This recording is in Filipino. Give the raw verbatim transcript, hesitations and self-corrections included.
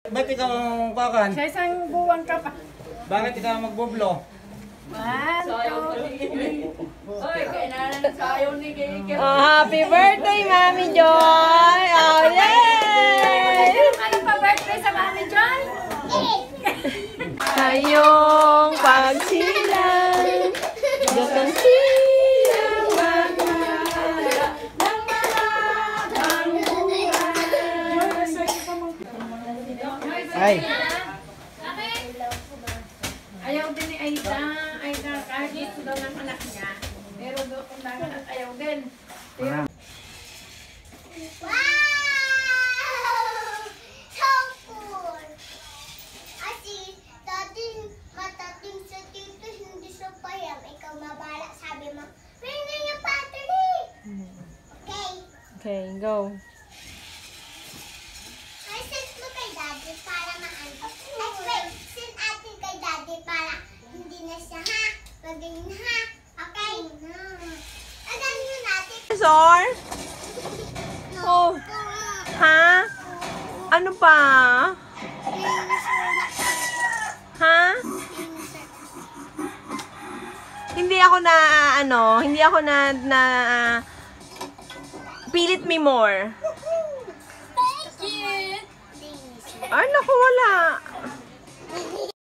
Ba't ikaw ang kakan? Sa isang buwan ka pa. Bakit ikaw magboblo? One, two, Oy, kailangan sayo ni Kiki. Oh, happy birthday, Mami Joy! Oh, yay! ano pa birthday sa Mami Joy? Ngayong pagsilang, gatong silang magmahal ng malagang buhay. Ay! Ayaw din ni Aida. Aida, kahit ito daw ng anak niya. Pero doon kung bakit at ayaw din. Ah. Wow! So cool! Ati, dating matating sa tito, hindi sa payam. Ikaw mabala, sabi mo, rin yung battery! Okay. Okay, go. Ay, send mo kay daddy para maano. Ay, wait, send atin kay daddy para hindi na siya, ha? Magaling na, ha? Okay? Agan yun natin. Sor? Oh, ha? Ano pa? Ha? Hindi ako na, ano, hindi ako na, na, uh, pilit me more. Thank you. Ay, naku, wala.